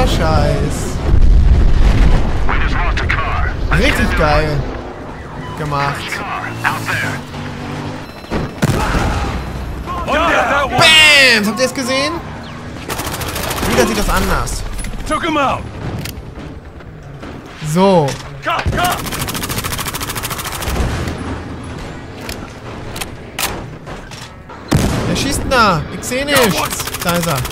Geiler Scheiß. Richtig geil gemacht. Bam! Habt ihr es gesehen? Wieder sieht das anders. So. Wer schießt denn da? Ich seh nichts. Da ist er.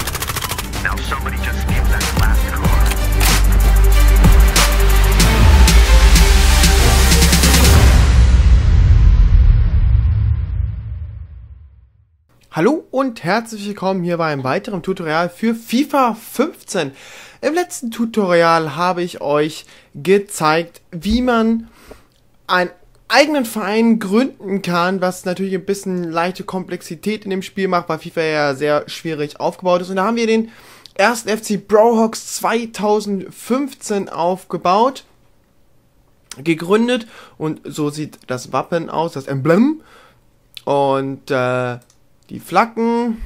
Hallo und herzlich willkommen hier bei einem weiteren Tutorial für FIFA 15. Im letzten Tutorial habe ich euch gezeigt, wie man einen eigenen Verein gründen kann, was natürlich ein bisschen leichte Komplexität in dem Spiel macht, weil FIFA ja sehr schwierig aufgebaut ist. Und da haben wir den ersten FC Brohawks 2015 aufgebaut, gegründet und so sieht das Wappen aus, das Emblem und die Flaggen,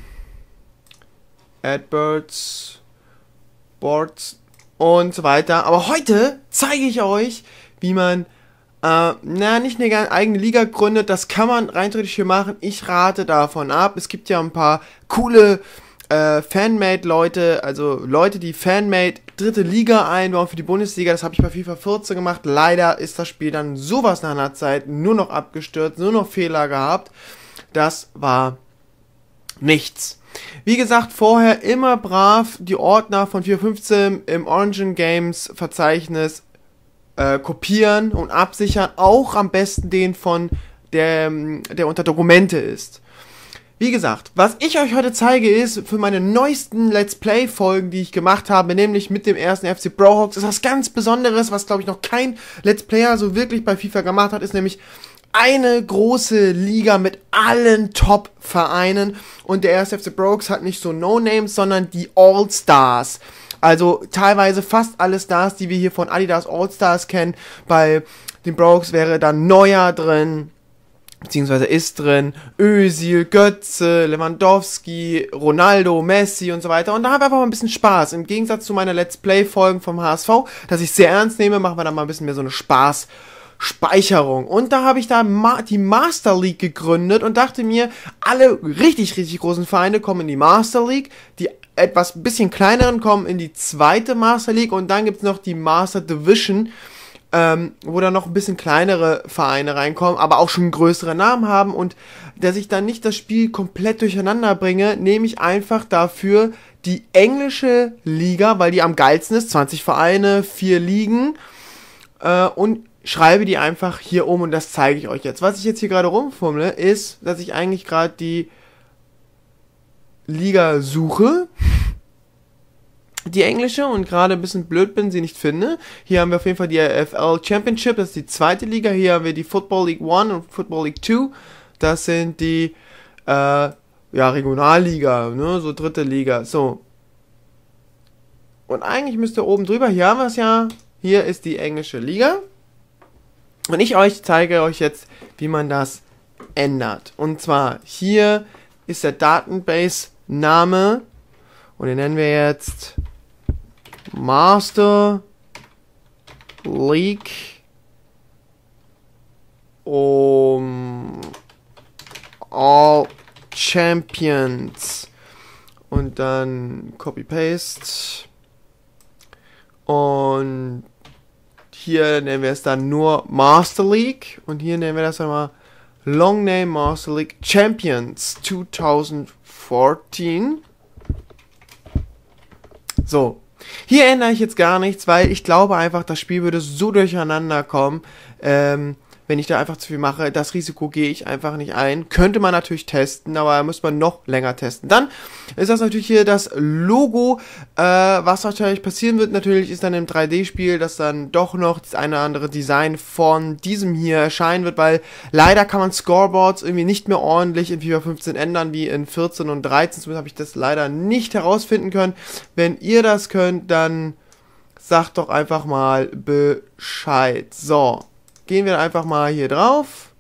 Adbirds, Boards und so weiter. Aber heute zeige ich euch, wie man nicht eine eigene Liga gründet. Das kann man rein theoretisch hier machen. Ich rate davon ab. Es gibt ja ein paar coole Fanmade-Leute, also Leute, die Fanmade dritte Liga einbauen für die Bundesliga. Das habe ich bei FIFA 14 gemacht. Leider ist das Spiel dann sowas nach einer Zeit nur noch abgestürzt, nur noch Fehler gehabt. Das war nichts. Wie gesagt, vorher immer brav die Ordner von 4.15 im Origin Games Verzeichnis kopieren und absichern. Auch am besten den von der unter Dokumente ist. Wie gesagt, was ich euch heute zeige ist, für meine neuesten Let's Play Folgen, die ich gemacht habe, nämlich mit dem ersten FC Brohawks, ist was ganz Besonderes, was glaube ich noch kein Let's Player so wirklich bei FIFA gemacht hat, ist nämlich eine große Liga mit allen Top-Vereinen und der erste FC Brohawks hat nicht so No-Names, sondern die All-Stars. Also teilweise fast alle Stars, die wir hier von Adidas All-Stars kennen. Bei den Brohawks wäre dann Neuer drin, beziehungsweise ist drin, Özil, Götze, Lewandowski, Ronaldo, Messi und so weiter. Und da haben wir einfach mal ein bisschen Spaß. Im Gegensatz zu meiner Let's Play-Folgen vom HSV, dass ich sehr ernst nehme, machen wir dann mal ein bisschen mehr so eine Speicherung. Und da habe ich da die Master League gegründet und dachte mir, alle richtig großen Vereine kommen in die Master League, die etwas bisschen kleineren kommen in die zweite Master League und dann gibt's noch die Master Division, wo dann noch ein bisschen kleinere Vereine reinkommen, aber auch schon größere Namen haben und dass ich dann nicht das Spiel komplett durcheinander bringe, nehme ich einfach dafür die englische Liga, weil die am geilsten ist, 20 Vereine, 4 Ligen und schreibe die einfach hier um und das zeige ich euch jetzt. Was ich jetzt hier gerade rumfummle, ist, dass ich eigentlich gerade die Liga suche, die englische, und gerade ein bisschen blöd bin, sie nicht finde. Hier haben wir auf jeden Fall die AFL Championship, das ist die zweite Liga. Hier haben wir die Football League 1 und Football League 2. Das sind die Regionalliga, ne, so dritte Liga. So. Und eigentlich müsste oben drüber, hier haben wir es ja, hier ist die englische Liga. Und ich zeige euch jetzt, wie man das ändert. Und zwar, hier ist der Database-Name. Und den nennen wir jetzt Master League All Champions. Und dann Copy-Paste. Und hier nennen wir es dann nur Master League und hier nennen wir das einmal Long Name Master League Champions 2014. So, hier ändere ich jetzt gar nichts, weil ich glaube einfach, das Spiel würde so durcheinander kommen, wenn ich da einfach zu viel mache. Das Risiko gehe ich einfach nicht ein. Könnte man natürlich testen, aber da muss man noch länger testen. Dann ist das natürlich hier das Logo. Was wahrscheinlich passieren wird, natürlich ist dann im 3D-Spiel, dass dann doch noch das eine oder andere Design von diesem hier erscheinen wird, weil leider kann man Scoreboards irgendwie nicht mehr ordentlich in FIFA 15 ändern, wie in 14 und 13. Zumindest habe ich das leider nicht herausfinden können. Wenn ihr das könnt, dann sagt doch einfach mal Bescheid. So. Gehen wir einfach mal hier drauf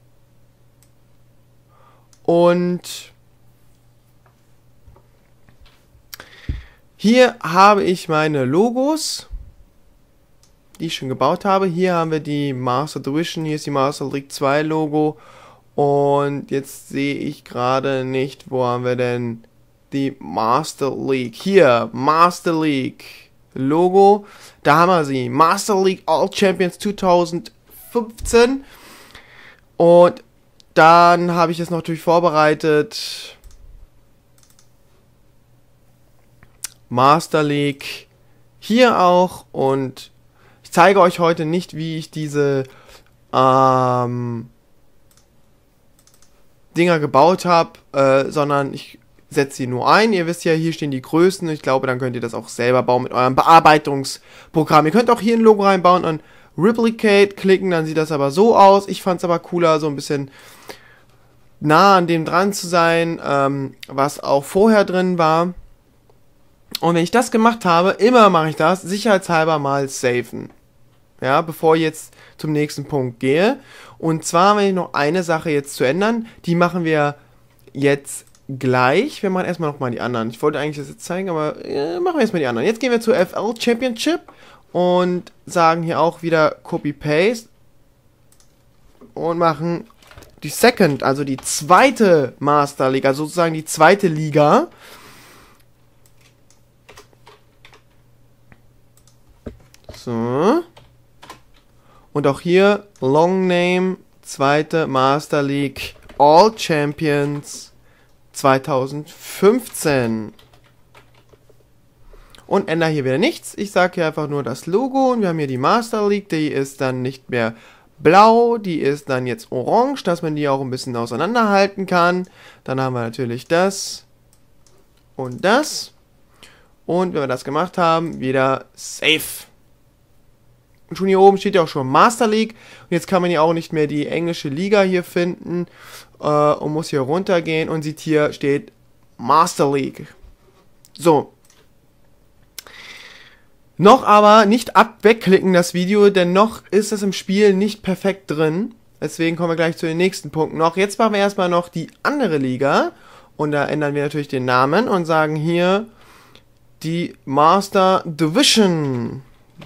und Hier habe ich meine Logos, die ich schon gebaut habe. Hier haben wir die Master Division, hier ist die Master League 2 Logo. Und jetzt sehe ich gerade nicht, wo haben wir denn die Master League? Hier, Master League Logo, da haben wir sie. Master League All Champions 2015. Und dann habe ich es noch natürlich vorbereitet. Master League hier auch. Und ich zeige euch heute nicht, wie ich diese Dinger gebaut habe, sondern ich setze sie nur ein. Ihr wisst ja, hier stehen die Größen. Ich glaube, dann könnt ihr das auch selber bauen mit eurem Bearbeitungsprogramm. Ihr könnt auch hier ein Logo reinbauen und Replicate klicken, dann sieht das aber so aus. Ich fand es aber cooler, so ein bisschen nah an dem dran zu sein, was auch vorher drin war. Und wenn ich das gemacht habe, immer mache ich das, sicherheitshalber mal safen. Ja, bevor ich jetzt zum nächsten Punkt gehe. Und zwar, wenn ich noch eine Sache jetzt zu ändern, die machen wir jetzt gleich. Wir machen erstmal nochmal die anderen. Ich wollte eigentlich das jetzt zeigen, aber machen wir erstmal die anderen. Jetzt gehen wir zur FL Championship und sagen hier auch wieder Copy-Paste und machen die Second, also die zweite Master League, also sozusagen die zweite Liga. So. Und auch hier Long Name, zweite Master League All Champions 2015. Und ändere hier wieder nichts. Ich sage hier einfach nur das Logo und wir haben hier die Master League, die ist dann nicht mehr blau, die ist dann jetzt orange, dass man die auch ein bisschen auseinanderhalten kann. Dann haben wir natürlich das und das. Und wenn wir das gemacht haben, wieder Save. Und schon hier oben steht ja auch schon Master League. Und jetzt kann man ja auch nicht mehr die englische Liga hier finden und muss hier runtergehen und sieht hier steht Master League. So. Noch aber nicht wegklicken das Video, denn noch ist es im Spiel nicht perfekt drin. Deswegen kommen wir gleich zu den nächsten Punkten noch. Jetzt machen wir erstmal noch die andere Liga. Und da ändern wir natürlich den Namen und sagen hier die Master Division.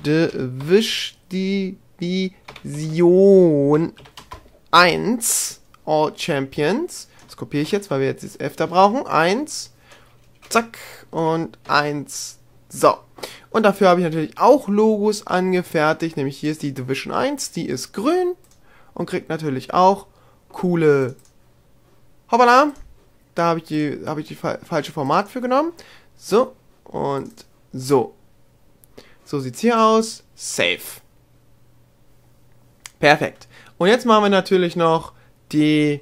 Division 1 All Champions. Das kopiere ich jetzt, weil wir jetzt das F da brauchen. 1, zack, und 1, so. Und dafür habe ich natürlich auch Logos angefertigt, nämlich hier ist die Division 1, die ist grün und kriegt natürlich auch coole, hoppala, da habe ich die falsche Format für genommen. So, und so. So sieht es hier aus. Save. Perfekt. Und jetzt machen wir natürlich noch die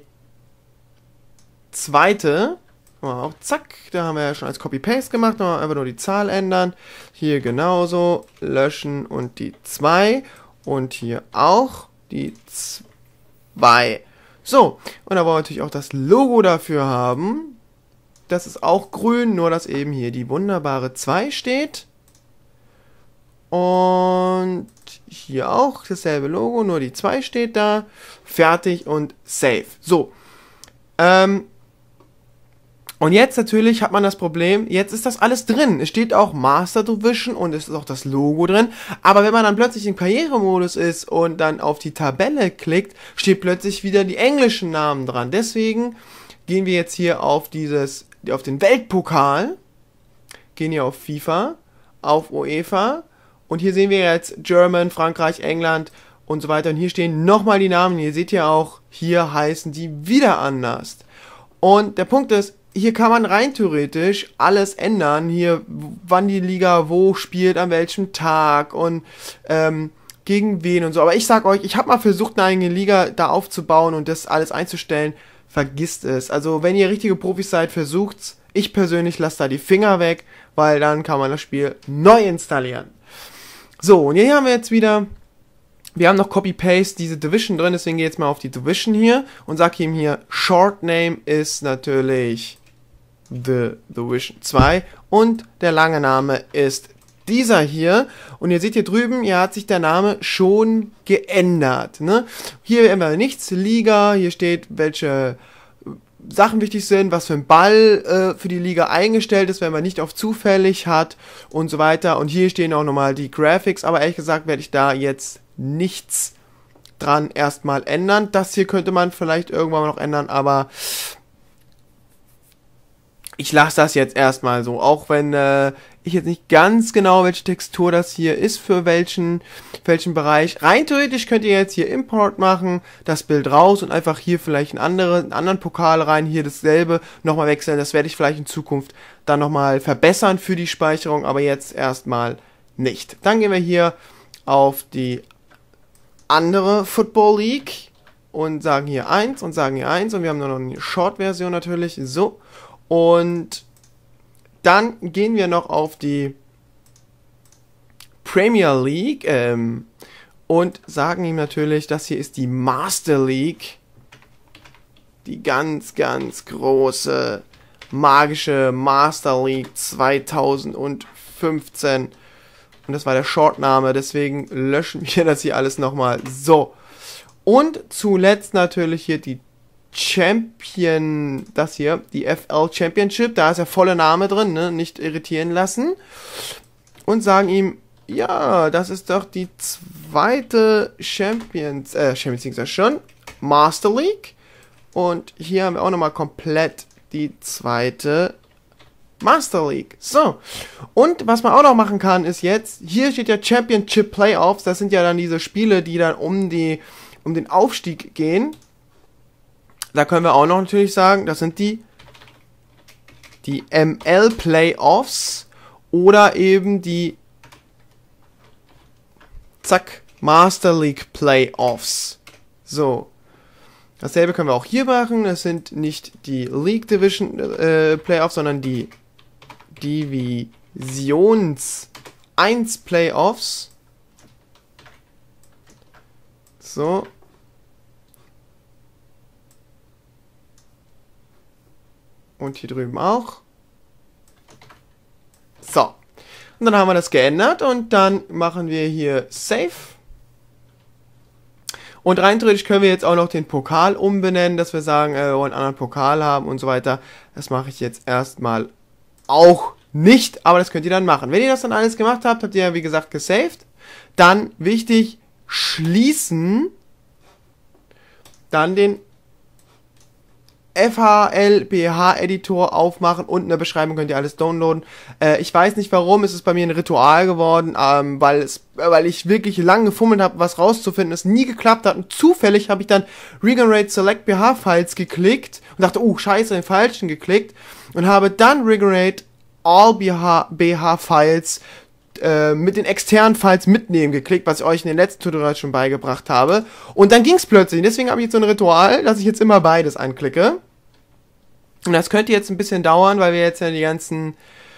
zweite. Auch zack, da haben wir ja schon als Copy-Paste gemacht. Einfach nur die Zahl ändern. Hier genauso. Löschen und die 2. Und hier auch die 2. So, und da wollen wir natürlich auch das Logo dafür haben. Das ist auch grün, nur dass eben hier die wunderbare 2 steht. Und hier auch dasselbe Logo, nur die 2 steht da. Fertig und Save. So. Und jetzt natürlich hat man das Problem, jetzt ist das alles drin. Es steht auch Master Division und es ist auch das Logo drin. Aber wenn man dann plötzlich im Karrieremodus ist und dann auf die Tabelle klickt, steht plötzlich wieder die englischen Namen dran. Deswegen gehen wir jetzt hier auf den Weltpokal, gehen hier auf FIFA, auf UEFA. Und hier sehen wir jetzt German, Frankreich, England und so weiter. Und hier stehen nochmal die Namen. Ihr seht ja auch, hier heißen die wieder anders. Und der Punkt ist, hier kann man rein theoretisch alles ändern. Hier, wann die Liga wo spielt, an welchem Tag und gegen wen und so. Aber ich sag euch, ich habe mal versucht, eine eigene Liga da aufzubauen und das alles einzustellen. Vergisst es. Also wenn ihr richtige Profis seid, versucht's. Ich persönlich lasse da die Finger weg, weil dann kann man das Spiel neu installieren. So, und hier haben wir jetzt wieder, wir haben noch Copy-Paste diese Division drin, deswegen gehe ich jetzt mal auf die Division hier und sage ihm hier, Short Name ist natürlich The Division 2 und der lange Name ist dieser hier. Und ihr seht hier drüben, hier hat sich der Name schon geändert. Ne? Hier immer nichts, Liga, hier steht, welche Sachen wichtig sind, was für ein Ball für die Liga eingestellt ist, wenn man nicht auf zufällig hat und so weiter. Und hier stehen auch nochmal die Graphics, aber ehrlich gesagt werde ich da jetzt nichts dran erstmal ändern. Das hier könnte man vielleicht irgendwann noch ändern, aber ich lasse das jetzt erstmal so, auch wenn ich jetzt nicht ganz genau, welche Textur das hier ist, für welchen Bereich. Rein theoretisch könnt ihr jetzt hier Import machen, das Bild raus und einfach hier vielleicht einen anderen Pokal rein, hier dasselbe nochmal wechseln. Das werde ich vielleicht in Zukunft dann nochmal verbessern für die Speicherung, aber jetzt erstmal nicht. Dann gehen wir hier auf die andere Football League und sagen hier 1 und sagen hier 1 und wir haben nur noch eine Short-Version natürlich, so. Und dann gehen wir noch auf die Premier League und sagen ihm natürlich, das hier ist die Master League. Die ganz, ganz große, magische Master League 2015. Und das war der Shortname, deswegen löschen wir das hier alles nochmal. So. Und zuletzt natürlich hier die das hier, die FL Championship, da ist der volle Name drin, ne? Nicht irritieren lassen. Und sagen ihm, ja, das ist doch die zweite Champions League, ist schon, Master League. Und hier haben wir auch nochmal komplett die zweite Master League. So. Und was man auch noch machen kann, ist jetzt, hier steht ja Championship Playoffs, das sind ja dann diese Spiele, die dann um den Aufstieg gehen. Da können wir auch noch natürlich sagen, das sind die ML Playoffs oder eben die Master League Playoffs. So. Dasselbe können wir auch hier machen. Das sind nicht die League Division Playoffs, sondern die Divisions 1 Playoffs. So. Und hier drüben auch. So. Und dann haben wir das geändert und dann machen wir hier Save. Und rein theoretisch können wir jetzt auch noch den Pokal umbenennen, dass wir sagen, wir wollen einen anderen Pokal haben und so weiter. Das mache ich jetzt erstmal auch nicht, aber das könnt ihr dann machen. Wenn ihr das dann alles gemacht habt, habt ihr ja wie gesagt gesaved. Dann wichtig, schließen. Dann den FHLBH-Editor aufmachen und in der Beschreibung könnt ihr alles downloaden. Ich weiß nicht warum, es ist bei mir ein Ritual geworden, weil ich wirklich lange gefummelt habe, was rauszufinden, es nie geklappt hat und zufällig habe ich dann Regenerate Select BH-Files geklickt und dachte, oh scheiße, den falschen geklickt und habe dann Regenerate All BH-Files mit den externen Files mitnehmen geklickt, was ich euch in den letzten Tutorials schon beigebracht habe. Und dann ging es plötzlich. Deswegen habe ich jetzt so ein Ritual, dass ich jetzt immer beides anklicke. Und das könnte jetzt ein bisschen dauern, weil wir jetzt ja die ganzen,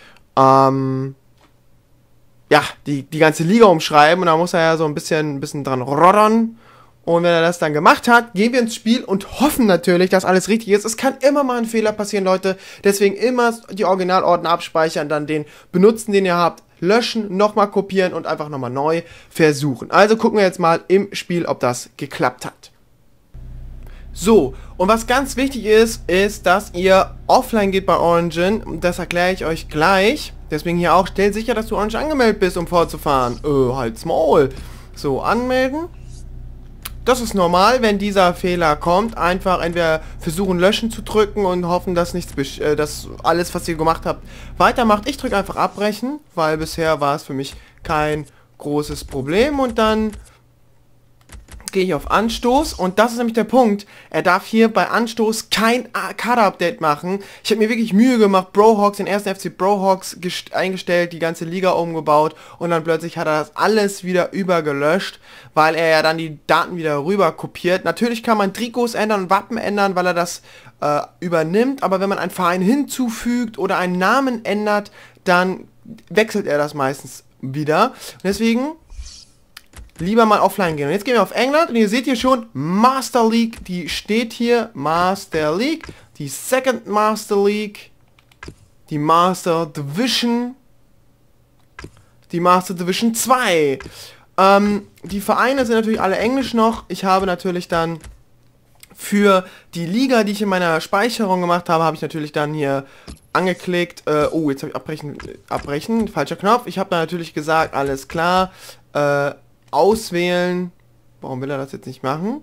die ganze Liga umschreiben. Und da muss er ja so ein bisschen dran roddern. Und wenn er das dann gemacht hat, gehen wir ins Spiel und hoffen natürlich, dass alles richtig ist. Es kann immer mal ein Fehler passieren, Leute. Deswegen immer die Originalordner abspeichern, dann den benutzen, den ihr habt, löschen, nochmal kopieren und einfach nochmal neu versuchen. Also gucken wir jetzt mal im Spiel, ob das geklappt hat. So, und was ganz wichtig ist, dass ihr offline geht bei Origin. Das erkläre ich euch gleich. Deswegen hier auch, stell sicher, dass du Origin angemeldet bist, um fortzufahren. Halt's Maul. So, anmelden. Das ist normal, wenn dieser Fehler kommt, einfach entweder versuchen löschen zu drücken und hoffen, dass dass alles, was ihr gemacht habt, weitermacht. Ich drücke einfach abbrechen, weil bisher war es für mich kein großes Problem und dann gehe ich auf Anstoß und das ist nämlich der Punkt. Er darf hier bei Anstoß kein Kader-Update machen. Ich habe mir wirklich Mühe gemacht, Brohawks, den ersten FC Brohawks eingestellt, die ganze Liga umgebaut und dann plötzlich hat er das alles wieder übergelöscht, weil er ja dann die Daten wieder rüber kopiert. Natürlich kann man Trikots ändern und Wappen ändern, weil er das übernimmt, aber wenn man einen Verein hinzufügt oder einen Namen ändert, dann wechselt er das meistens wieder. Und deswegen lieber mal offline gehen. Und jetzt gehen wir auf England und ihr seht hier schon Master League, die steht hier, Master League, die Second Master League, die Master Division, die Master Division 2. Die Vereine sind natürlich alle englisch noch. Ich habe natürlich dann Für die Liga, die ich in meiner Speicherung gemacht habe, habe ich natürlich dann hier angeklickt. Oh, jetzt habe ich abbrechen, falscher Knopf. Ich habe da natürlich gesagt, alles klar, auswählen. Warum will er das jetzt nicht machen?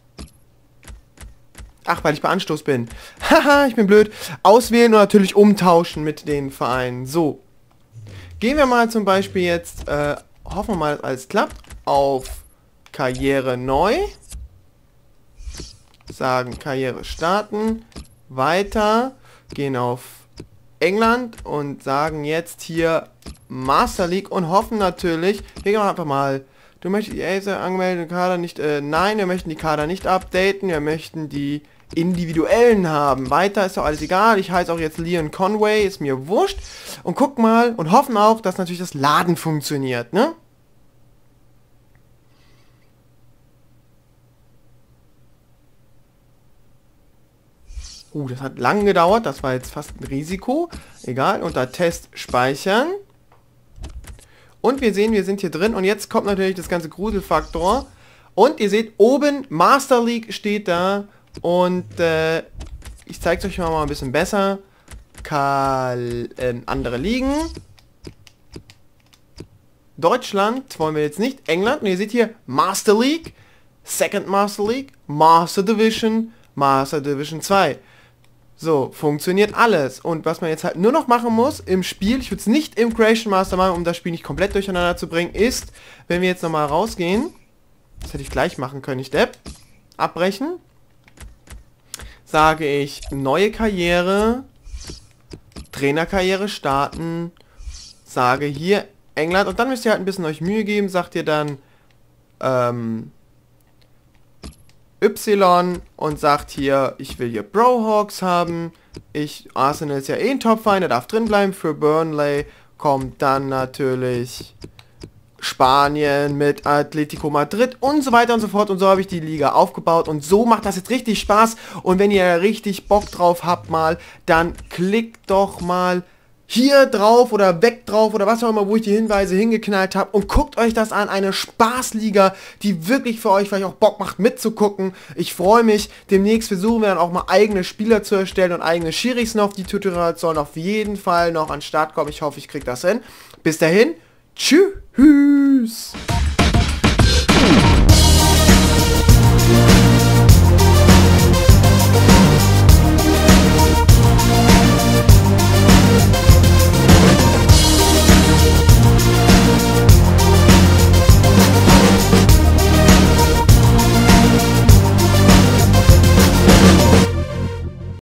Ach, weil ich bei Anstoß bin. Haha, ich bin blöd. Auswählen und natürlich umtauschen mit den Vereinen. So. Gehen wir mal zum Beispiel jetzt, hoffen wir mal, dass alles klappt, auf Karriere neu. Sagen Karriere starten. Weiter. Gehen auf England und sagen jetzt hier Master League und hoffen natürlich, hier gehen wir einfach mal, du möchtest die Acer angemeldeten Kader nicht, nein, wir möchten die Kader nicht updaten, wir möchten die individuellen haben. Weiter ist doch alles egal, ich heiße auch jetzt Leon Conway, ist mir wurscht. Und guck mal und hoffen auch, dass natürlich das Laden funktioniert, ne? Das hat lang gedauert, das war jetzt fast ein Risiko. Egal, unter Test speichern. Und wir sehen, wir sind hier drin und jetzt kommt natürlich das ganze Gruselfaktor. Und ihr seht, oben Master League steht da und ich zeige es euch mal ein bisschen besser. Andere Ligen. Deutschland wollen wir jetzt nicht, England. Und ihr seht hier Master League, Second Master League, Master Division 2. So, funktioniert alles. Und was man jetzt halt nur noch machen muss im Spiel, ich würde es nicht im Creation Master machen, um das Spiel nicht komplett durcheinander zu bringen, ist, wenn wir jetzt nochmal rausgehen, das hätte ich gleich machen können, nicht Depp, abbrechen, sage ich neue Karriere, Trainerkarriere starten, sage hier England und dann müsst ihr halt ein bisschen euch Mühe geben, sagt ihr dann Y und sagt hier, ich will hier Brohawks haben. Arsenal ist ja eh ein Topfeind, der darf drin bleiben. Für Burnley kommt dann natürlich Spanien mit Atletico Madrid und so weiter und so fort. Und so habe ich die Liga aufgebaut und so macht das jetzt richtig Spaß. Und wenn ihr richtig Bock drauf habt mal, dann klickt doch mal hier drauf oder weg drauf oder was auch immer, wo ich die Hinweise hingeknallt habe und guckt euch das an, eine Spaßliga, die wirklich für euch vielleicht auch Bock macht mitzugucken. Ich freue mich, demnächst versuchen wir dann auch mal eigene Spieler zu erstellen und eigene Schiris noch, die Tutorials sollen auf jeden Fall noch an den Start kommen, ich hoffe, ich kriege das hin. Bis dahin, tschüss!